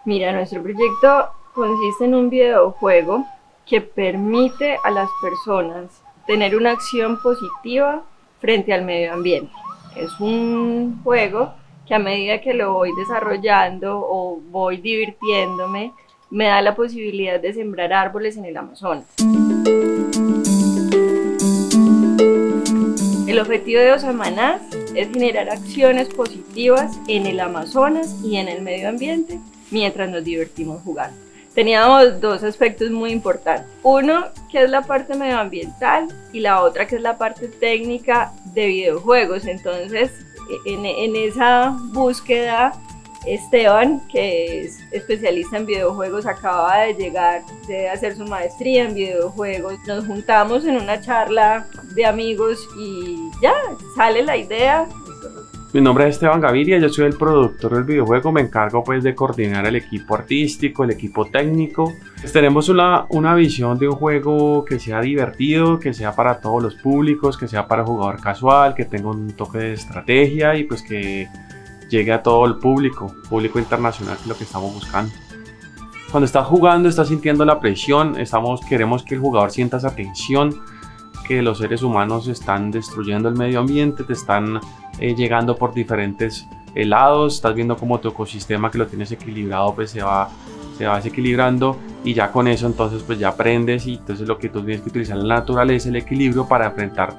Mira, nuestro proyecto consiste en un videojuego que permite a las personas tener una acción positiva frente al medio ambiente. Es un juego que a medida que lo voy desarrollando o voy divirtiéndome, me da la posibilidad de sembrar árboles en el Amazonas. El objetivo de Osamanás es generar acciones positivas en el Amazonas y en el medio ambiente mientras nos divertimos jugando. Teníamos dos aspectos muy importantes. Uno, que es la parte medioambiental, y la otra, que es la parte técnica de videojuegos. Entonces, en esa búsqueda, Esteban, que es especialista en videojuegos, acababa de llegar de hacer su maestría en videojuegos. Nos juntamos en una charla de amigos y ya sale la idea. Mi nombre es Esteban Gaviria, yo soy el productor del videojuego, me encargo pues de coordinar el equipo artístico, el equipo técnico. Pues tenemos una visión de un juego que sea divertido, que sea para todos los públicos, que sea para jugador casual, que tenga un toque de estrategia y pues que llegue a todo el público internacional, que es lo que estamos buscando. Cuando estás jugando, estás sintiendo la presión, queremos que el jugador sienta esa tensión, que los seres humanos están destruyendo el medio ambiente, te están llegando por diferentes lados, estás viendo como tu ecosistema, que lo tienes equilibrado, pues se va desequilibrando, y ya con eso entonces pues ya aprendes, y entonces lo que tú tienes que utilizar en la naturaleza, el equilibrio, para enfrentarte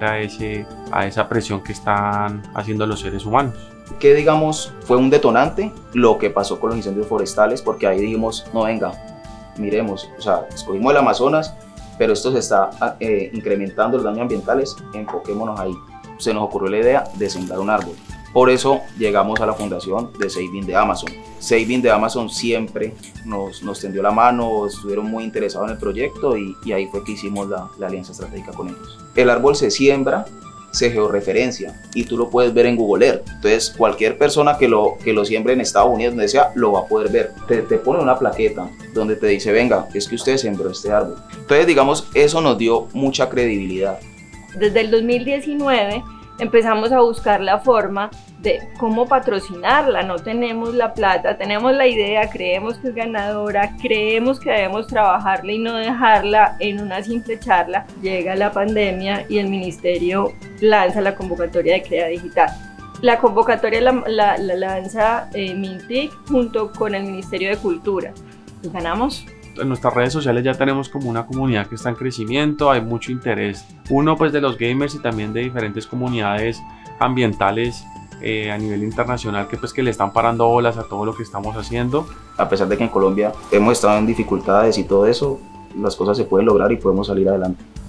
a esa presión que están haciendo los seres humanos. Que digamos fue un detonante lo que pasó con los incendios forestales, porque ahí dijimos, no, venga, miremos, o sea, escogimos el Amazonas, pero esto se está incrementando los daños ambientales, enfoquémonos ahí. Se nos ocurrió la idea de sembrar un árbol. Por eso llegamos a la fundación de Saving the Amazon. Saving the Amazon siempre nos tendió la mano, estuvieron muy interesados en el proyecto y ahí fue que hicimos la alianza estratégica con ellos. El árbol se siembra, se georreferencia y tú lo puedes ver en Google Earth. Entonces cualquier persona que lo siembre en Estados Unidos, donde sea, lo va a poder ver. Te pone una plaqueta donde te dice, venga, es que usted sembró este árbol. Entonces digamos, eso nos dio mucha credibilidad. Desde el 2019 empezamos a buscar la forma de cómo patrocinarla. No tenemos la plata, tenemos la idea, creemos que es ganadora, creemos que debemos trabajarla y no dejarla en una simple charla. Llega la pandemia y el ministerio lanza la convocatoria de Crea Digital. La convocatoria la lanza Mintic junto con el Ministerio de Cultura. Y ganamos. En nuestras redes sociales ya tenemos como una comunidad que está en crecimiento, hay mucho interés, uno pues de los gamers y también de diferentes comunidades ambientales a nivel internacional que le están parando bolas a todo lo que estamos haciendo. A pesar de que en Colombia hemos estado en dificultades y todo eso, las cosas se pueden lograr y podemos salir adelante.